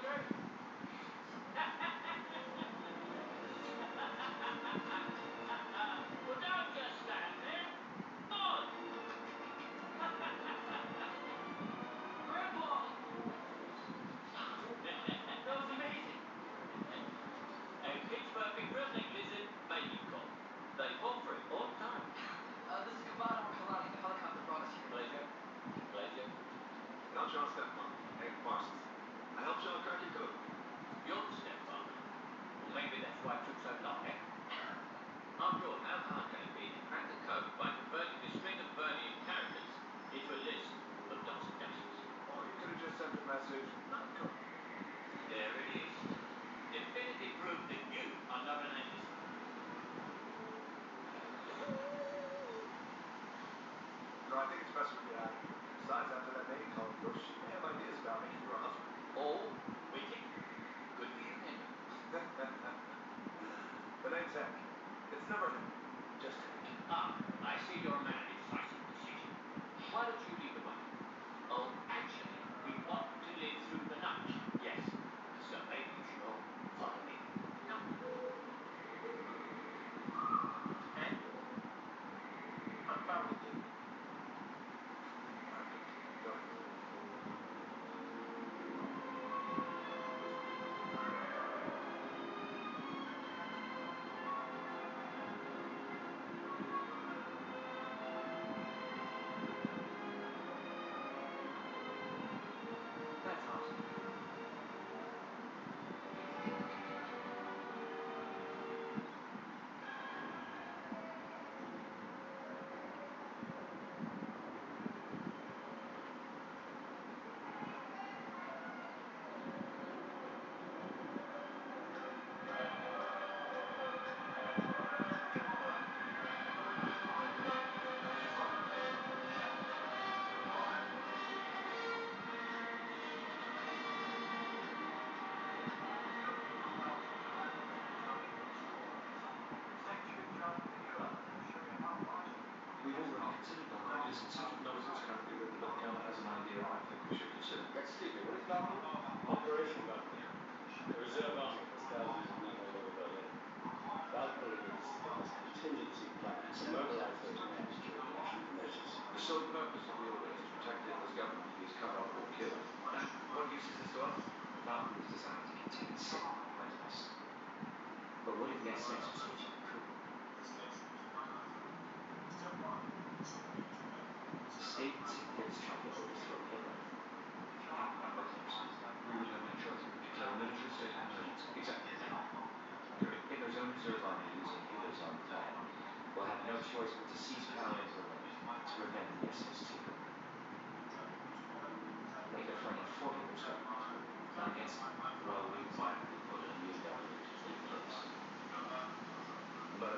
Well, don't just stand there. On! Grandpa! That was amazing. A pitch-perfect real-neck lizard mating call. They pop for it all the time. This is Kamado and Kalani. The helicopter brought us here. Pleasure. Pleasure. I'm Sean's stepfather, Hank Parsons. I help Sean crack your code. You're the stepfather. Well, maybe that's why it took so long, eh? After all, how hard can it be to crack the code by converting a string of Vernian characters into a list of dots and dashes? Or you could have just sent a message, not code. There it is. Definitive proof that you are not an analyst. No, I think it's best we get out of here. Besides, after that mating call of yours, she may have ideas about making you her husband. Oh, wicked. Good for you, then. The name's Hank. It's never Hank, just Hank. Ah, I see you're a man of decisive decision. Why don't you leave the money? Oh, actually, we want to live through the night. Yes. So maybe you should all follow me. Come. And? I'm fine with you. Go ahead. That's awesome. We've already considered non-ideas, and Sergeant knows it's currently written, but Geller has an idea I think we should consider. Excuse me, what is Valkyrie? Operation Valkyrie. A reserve army for scouts using all over Berlin. Valkyrie is Hitler's contingency plan to mobilize those troops during offensive measures. The sole purpose of the order is to protect Hitler's government if he's cut off or killed. And what use is this to us? Valkyrie is designed to contain 7 weapons. But what if the SS was staging a coup? The state would see fit to try to overthrow Hitler. If you have no weapons, We would have no choice but to declare a military state of emergency. exactly. Good. Hitler's own reserve army using Hitler's own plan will have no choice but to seize power in Berlin to prevent the SS takeover. Hitler fighting for Hitler's government, not against it. Well, we quietly put a new government in place. But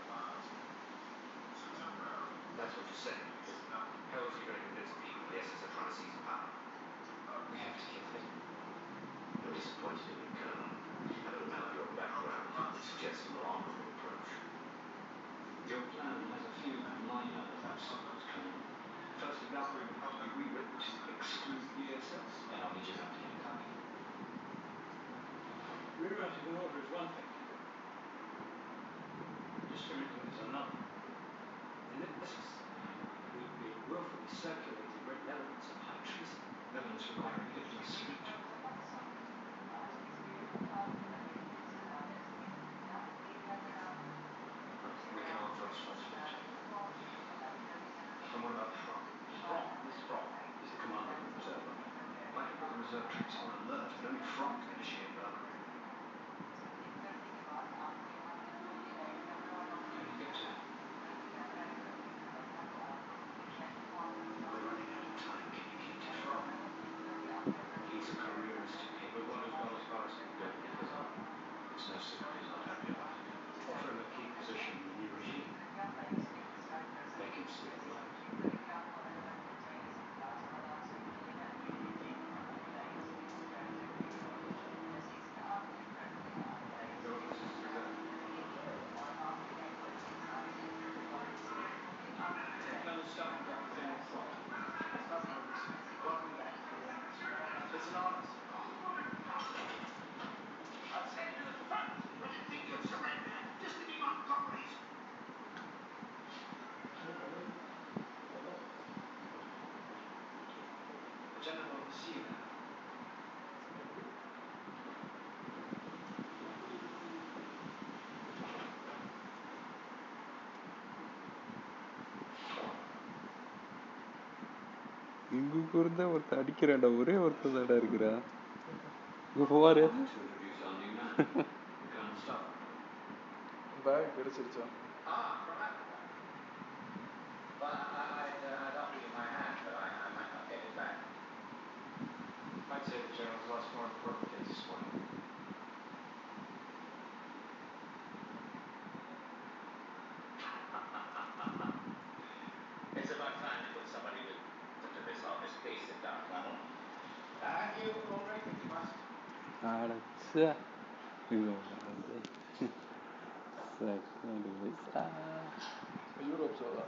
that's what you're saying. How else are you going to convince people the SS are trying to seize power? We have to kill Hitler. You're disappointed in me, Colonel. Having a man of your background would suggest a more honorable approach. Your plan has a few minor obstacles, Colonel. Firstly, Valkyrie would have to be rewritten to exclude the SS. And I'll need your help to get a copy. Rewriting an order is one thing. Distributing is another. In this we'd be willfully circulating written evidence of high treason. Evidence requiring Hitler's signature. We can offer a substitute. And what about Fromm? Fromm? Who's Fromm? He's the commander of the reserve army. Why not put the reserve troops on alert, and only Fromm can initiate Valkyrie? Can you get to him? We're running out of time. Can you keep to Fromm? He's a careerist who came. We want as well as far as he can go with Hitler's army. It's no secret he's not happy about it. Offer him a key position in the new regime. Make him see the light. இங்க இருந்தா ஒருத்தன் அடிக்கிறான்டா, ஒரே ஒருத்தன் தான்டா இருக்கிறா. இங்க போவாரு. To introduce our new man, Colonel Mustafa. Bag கிடைச்சிருச்சா? From Africa. Well, I'd offer you my hand, but I might not get it back. I'd say the General's lost more important things this morning. It's about time you put somebody to this office. Please sit down, Colonel. And you will drink if you must. அடச்சே. இது வந்து second வைஸா. Europe soda.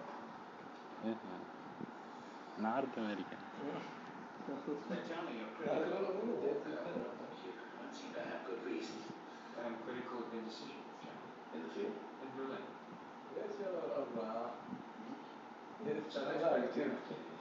North America. They're telling a pretty அதனால cool ஒன்றும் war ஜெயிச்சு going on here. And seem to have good reason. Critical indecision, General. In the field? In Berlin. ஏசியாவில் வராங்களா? So சென்னையில் அடிச்சு.